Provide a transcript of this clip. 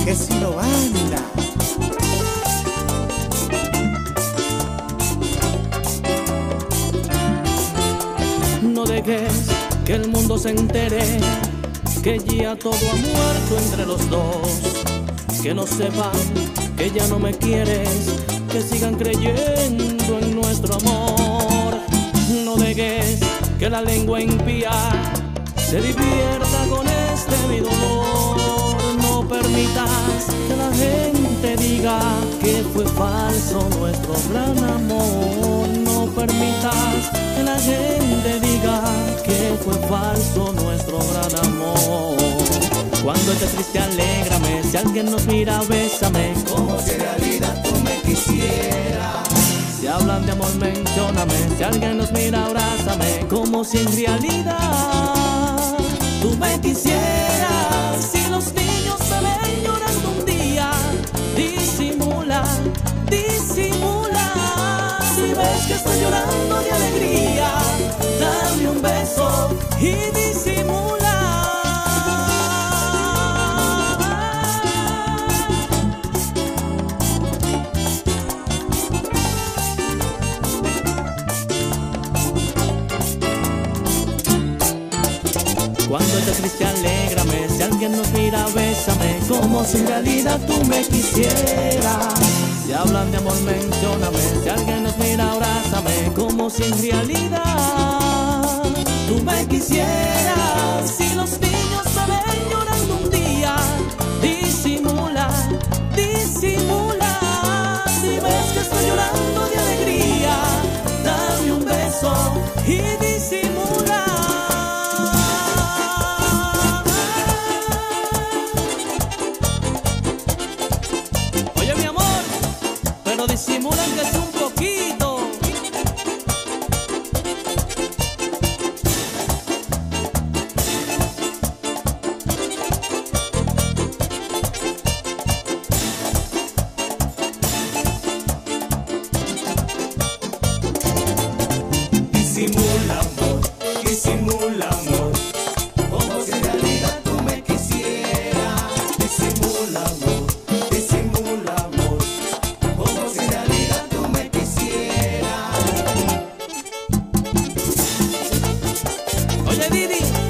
que si no banda. No dejes que el mundo se entere que ya todo ha muerto entre los dos. Que no sepan que ya no me quieres, que sigan creyendo en nuestro amor. No dejes que la lengua impía se divierta con este mi dolor. No permitas que la gente diga que fue falso nuestro gran amor. No permitas que la gente diga que fue falso nuestro gran amor. Cuando estés triste, alégrame. Si alguien nos mira, bésame, Como si en realidad tú me quisieras. si hablan de amor, mencióname. Si alguien nos mira, abrázame, como si en realidad tú me quisieras. Si los niños se ven llorando un día, disimula, disimula. Si ves que estoy llorando de alegría, dame un beso y disimula. Cuando estés triste, alégrame. Si alguien nos mira, bésame, como si en realidad tú me quisieras. Si hablan de amor, mencióname. Si alguien nos mira, abrázame, como si en realidad tú me quisieras. Si los niños se ven llorando un día, disimula, disimula. Si ves que estoy llorando de alegría, dame un beso y disimula. Disimulan que es un poquito. Disimula amor, disimula amor, como si en realidad tú me quisieras. Disimula amor, disimula amor, como si en realidad tú me quisieras. Oye, Didi,